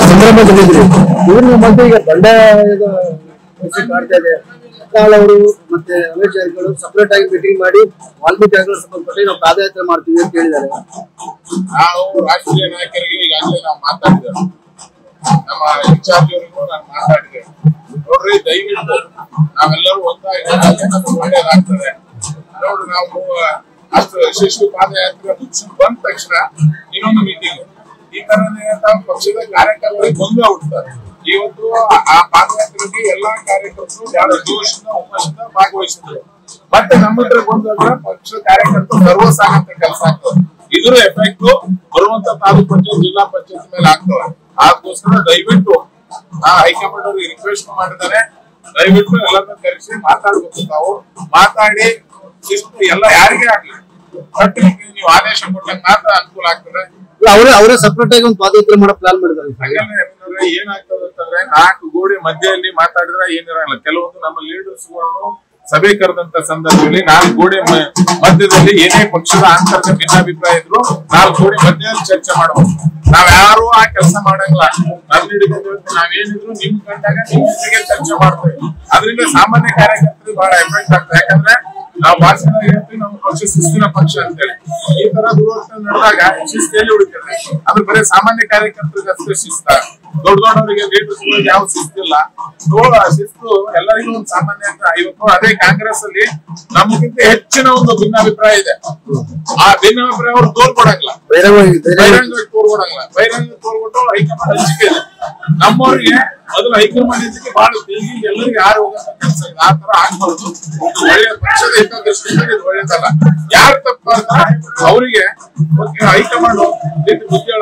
ಸಂದರ್ಭದಲ್ಲಿದ್ರಿ ಇವ್ರ ಮಧ್ಯೆ ಈಗ ಬಂಡಾಯದ ಕಾಡ್ತಾ ಇದೆ. ಅವರು ಮತ್ತೆ ರಮೇಶ್ ಜಾರಕಿಹೊಳಿ ಸಪರೇಟ್ ಆಗಿ ಮೀಟಿಂಗ್ ಮಾಡಿ ವಾಲ್ಮೀಕಿ ಸಂಬಂಧಪಟ್ಟ ನಾವು ಪಾದಯಾತ್ರೆ ಮಾಡ್ತೀವಿ ಅಂತ ಹೇಳಿದ್ದಾರೆ. ನಾವು ರಾಷ್ಟ್ರೀಯ ನಾಯಕರಿಗೆ ಈಗಾಗಲೇ ನಾವು ಮಾತಾಡಿದ್ದೇವೆ, ನಮ್ಮ ಇನ್ಚಾರ್ಜ್ ಅವರಿಗೂ ನಾನು ಮಾತಾಡಿದ್ದೇವೆ. ನೋಡ್ರಿ, ದಯವಿಟ್ಟು ನಾವೆಲ್ಲರೂ ಒಂದಾಗಿ ಒಳ್ಳೇದಾಗ್ತದೆ. ನೋಡ್ರಿ, ನಾವು ಅಷ್ಟು ಯಶಸ್ವಿ ಪಾದಯಾತ್ರೆ ಮುಗಿಸಿ ಬಂದ ತಕ್ಷಣ ಇನ್ನೊಂದು ಮೀಟಿಂಗ್ ಈ ತರ ಪಕ್ಷದ ಕಾರ್ಯಕರ್ತರಿಗೆ ಗೊಂದಲ ಹುಡ್ತಾರೆ. ಇವತ್ತು ಆ ಪಾದಯಾತ್ರೆಗೆ ಎಲ್ಲಾ ಕಾರ್ಯಕರ್ತರು ಬಹಳ ಜೋಶಿಂದ ಹುಮ್ಮಸ್ಸಿಂದ ಭಾಗವಹಿಸಿದ್ರು. ಮತ್ತೆ ನಮ್ಮ ಹತ್ರ ಬಂದಾಗ ಪಕ್ಷದ ಕಾರ್ಯಕರ್ತರು ಸರ್ವಸಾಗಂತ ಕೆಲಸ ಆಗ್ತದೆ. ಇದ್ರ ಎಫೆಕ್ಟ್ ಬರುವಂತ ತಾಲೂಕು ಪಂಚಾಯತ್ ಜಿಲ್ಲಾ ಪಂಚಾಯತ್ ಮೇಲೆ ಆಗ್ತವೆ. ಅದಕ್ಕೋಸ್ಕರ ದಯವಿಟ್ಟು ಹೈಕಮಾಂಡ್ ಅವ್ರಿಗೆ ರಿಕ್ವೆಸ್ಟ್ ಮಾಡಿದ್ದಾರೆ, ದಯವಿಟ್ಟು ಎಲ್ಲರನ್ನ ಕರೆಸಿ ಮಾತಾಡ್ಬೇಕು. ನಾವು ಮಾತಾಡಿ ಶಿಸ್ತು ಎಲ್ಲ ಯಾರಿಗೇ ಆಗ್ಲಿ ಕಟ್ಟಲಿಕ್ಕೆ ನೀವು ಆದೇಶ ಕೊಟ್ಟಂಗೆ ಮಾತ್ರ ಅನುಕೂಲ ಆಗ್ತದೆ. ಅವರೇ ಸಪರೇಟ್ ಆಗಿ ಒಂದು ಪಾದಯಾತ್ರೆ ಮಾಡೋ ಪ್ಲಾನ್ ಮಾಡಿದ್ದಾರೆ. ಹಾಗಲ್ಲ ಏನಾಗ್ತದೆ ಅಂತಂದ್ರೆ 4 ಗೋಡೆ ಮಧ್ಯದಲ್ಲಿ ಮಾತಾಡಿದ್ರೆ ಏನಿರಲ್ಲ. ಕೆಲವೊಂದು ನಮ್ಮ ಲೀಡರ್ಸ್ ಸಭೆ ಕರೆದಂತ ಸಂದರ್ಭದಲ್ಲಿ 4 ಗೋಡೆ ಮಧ್ಯದಲ್ಲಿ ಏನೇ ಪಕ್ಷದ ಆಂತರಿಕ ಭಿನ್ನಾಭಿಪ್ರಾಯ ಇದ್ರು 4 ಗೋಡೆ ಮಧ್ಯದಲ್ಲಿ ಚರ್ಚೆ ಮಾಡಬಹುದು. ನಾವ್ಯಾರು ಆ ಕೆಲಸ ಮಾಡಂಗಿಲ್ಲ. ನಾವೇನಿದ್ರು ನಿಮ್ ಕಂಡಾಗ ನಿಮ್ ಜೊತೆಗೆ ಚರ್ಚೆ ಮಾಡ್ತೇವೆ. ಅದರಿಂದ ಸಾಮಾನ್ಯ ಕಾರ್ಯಕರ್ತರಿಗೆ ಬಹಳ ಎಫೆಕ್ಟ್ ಆಗ್ತದೆ. ಯಾಕಂದ್ರೆ ನಾವು ಭಾಷಣ ಹೇಳ್ತೀವಿ, ನಮ್ಮ ಪಕ್ಷ ಶಿಸ್ತಿನ ಪಕ್ಷ ಅಂತೇಳಿ. ಈ ತರ ದುರ್ವರ್ತನೆ ನಡೆದಾಗ ಶಿಸ್ತಿಯಲ್ಲಿ ಉಳಿತದೆ. ಅದು ಬರೀ ಸಾಮಾನ್ಯ ಕಾರ್ಯಕರ್ತರಿಗೆ ಅಷ್ಟೇ ಶಿಸ್ತ, ದೊಡ್ಡವರಿಗೆ ಲೀಡರ್ಸ್ ಯಾವ ಶಿಸ್ತಿಲ್ಲ. ಶಿಸ್ತು ಎಲ್ಲರಿಗೂ ಒಂದು ಸಾಮಾನ್ಯ ಅಂತ. ಇವತ್ತು ಅದೇ ಕಾಂಗ್ರೆಸ್ ಅಲ್ಲಿ ನಮಗಿಂತ ಹೆಚ್ಚಿನ ಒಂದು ಭಿನ್ನಾಭಿಪ್ರಾಯ ಇದೆ. ಆ ಭಿನ್ನಾಭಿಪ್ರಾಯ ಅವ್ರು ತೋರ್ಕೊಡಂಗಿಲ್ಲ, ಬಹಿರಂಗ ತೋರ್ಕೊಡಂಗಿಲ್ಲ. ಬಹಿರಂಗ ತೋರ್ಕೊಟ್ಟು ಹೈಕಮಾಂಡ್ ಹಂಚಿಕೆ ಇದೆ. ನಮ್ಮವ್ರಿಗೆ ಮೊದಲು ಹೈಕಮಾಂಡ್ ಹಂಚಿಕೆ ಬಹಳ ಬೇಗ ಎಲ್ಲರಿಗೆ ಯಾರು ಹೋಗಂತ ಕೆಲಸ ಇದೆ. ಆ ತರ ಆಗ್ಬಾರ್ದು. ಒಳ್ಳೆ ಪಕ್ಷದ ಹಿತದೃಷ್ಟಿಯಿಂದ ಇದು ಒಳ್ಳೇದಲ್ಲ. ಯಾರು ತಪ್ಪ ಅವರಿಗೆ ಹೈಕಮಾಂಡ್ ಬುದ್ಧಿ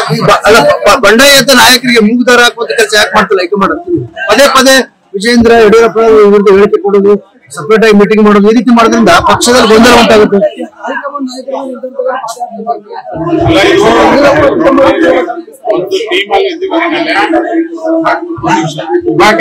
ಬಂಡಾಯದ ನಾಯಕರಿಗೆ ಮೂಗುದಾರ ಹಾಕುವಂತ ಕೆಲಸ ಯಾಕೆ ಮಾಡ್ತಿಲ್ಲ ಹೈಕಮಾಂಡ್? ಪದೇ ಪದೇ ವಿಜೇಂದ್ರ ಯಡಿಯೂರಪ್ಪ ವಿರುದ್ಧ ಹೇಳಿಕೆ ಕೊಡೋದು, ಸಪರೇಟ್ ಆಗಿ ಮೀಟಿಂಗ್ ಮಾಡೋದು, ಈ ರೀತಿ ಮಾಡೋದ್ರಿಂದ ಪಕ್ಷದಲ್ಲಿ ಗೊಂದಲ ಉಂಟಾಗುತ್ತೆ. ಒಂದು ಟೀಮ್ ಅಲ್ಲಿ